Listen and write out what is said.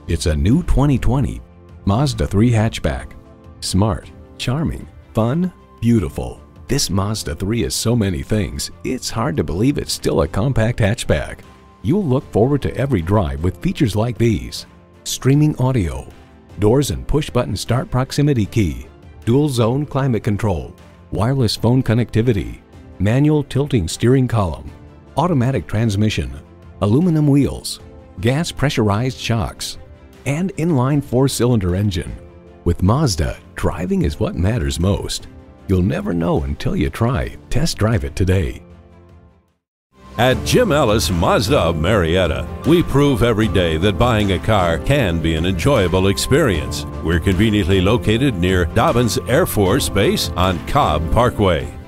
It's a new 2020 Mazda 3 hatchback. Smart, charming, fun, beautiful. This Mazda 3 is so many things, it's hard to believe it's still a compact hatchback. You'll look forward to every drive with features like these: streaming audio, doors and push-button start proximity key, dual-zone climate control, wireless phone connectivity, manual tilting steering column, automatic transmission, aluminum wheels, gas pressurized shocks, and inline 4-cylinder engine. With Mazda, driving is what matters most. You'll never know until you try. Test drive it today. At Jim Ellis Mazda of Marietta, we prove every day that buying a car can be an enjoyable experience. We're conveniently located near Dobbins Air Force Base on Cobb Parkway.